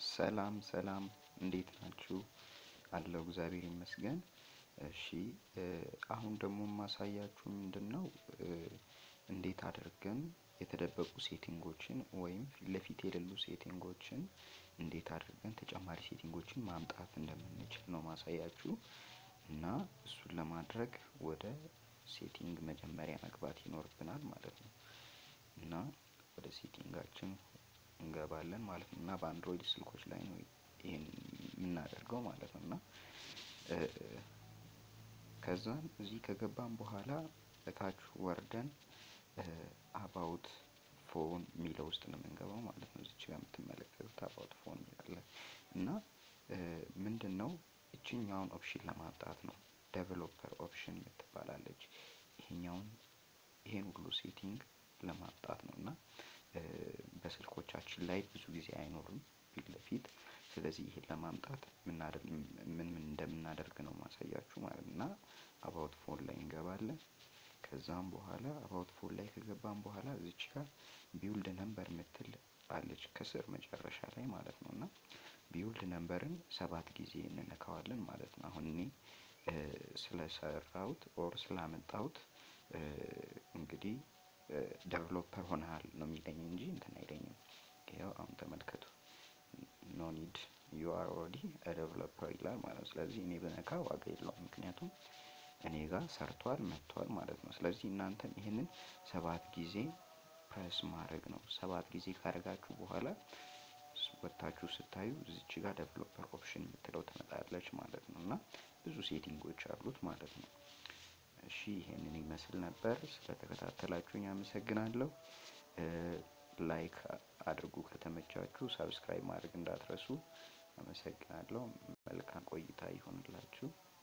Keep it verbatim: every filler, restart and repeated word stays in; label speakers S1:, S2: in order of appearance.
S1: ሰላም ሰላም እንዴት ናችሁ? አለው እግዚአብሔር ይመስገን። እሺ አሁን ደግሞ ማሳያችሁ ምንድነው እንዴት አድርገን የተደበቁ ሴቲንጎችን ወይም ፊት ለፊት የሌሉ ሴቲንጎችን እንዴት አድርገን ተጨማሪ ሴቲንጎችን ማምጣት እንደምንችል ነው ማሳያችሁ። እና እሱን ለማድረግ ወደ ሴቲንግ መጀመሪያ መግባት ይኖርብናል ማለት ነው። እና ወደ ሴቲንጋችን እንገባለን ማለት ነው። እና በአንድሮይድ ስልኮች ላይ ነው ይሄን የምናደርገው ማለት ነው። እና ከዛን እዚህ ከገባን በኋላ እታች ወርደን አባውት ፎን ሚለው ውስጥ ነው የምንገባው ማለት ነው። እዚህ ጋር የምትመለከቱት አባውት ፎን ይላል እና ምንድነው እቺኛውን ኦፕሽን ለማምጣት ነው። ዴቨሎፐር ኦፕሽን የምትባላለች ይሄኛውን ይሄን ሁሉ ሴቲንግ ለማምጣት ነው። እና በስልኮቻችን ላይ ብዙ ጊዜ አይኖርም ፊት ለፊት። ስለዚህ ይሄን ለማምጣት ምን ምን እንደምናደርግ ነው ማሳያችሁ ማለት ነው። እና አባውት ፎን ላይ እንገባለን። ከዛም በኋላ አባውት ፎን ላይ ከገባን በኋላ እዚች ጋር ቢውልድ ነምበር ምትል አለች ከስር መጨረሻ ላይ ማለት ነው። እና ቢውልድ ነምበርን ሰባት ጊዜ እንነካዋለን ማለት ነው። አሁን እኔ ስለሰራሁት ኦር ስላመጣሁት እንግዲህ ዴቨሎፐር ሆነሃል ነው የሚለኝ እንጂ እንትን አይለኝም። ይሄው አሁን ተመልከቱ ኖ ኒድ ዩ አር ኦሬዲ አ ዴቨሎፐር ይላል ማለት ነው። ስለዚህ እኔ ብነካ ዋጋ የለውም ምክንያቱም እኔ ጋር ሰርቷል መጥቷል ማለት ነው። ስለዚህ እናንተም ይሄንን ሰባት ጊዜ ፕሬስ ማድረግ ነው። ሰባት ጊዜ ካደረጋችሁ በኋላ ወጣችሁ ስታዩ እዚች ጋር ዴቨሎፐር ኦፕሽን የምትለው ትመጣለች ማለት ነው። እና ብዙ ሴቲንጎች አሉት ማለት ነው። እሺ ይሄንን ይመስል ነበር። ስለተከታተላችሁኝ አመሰግናለሁ። ላይክ አድርጉ ከተመቻችሁ፣ ሰብስክራይብ ማድረግ እንዳትረሱ። አመሰግናለሁ። መልካም ቆይታ ይሁንላችሁ።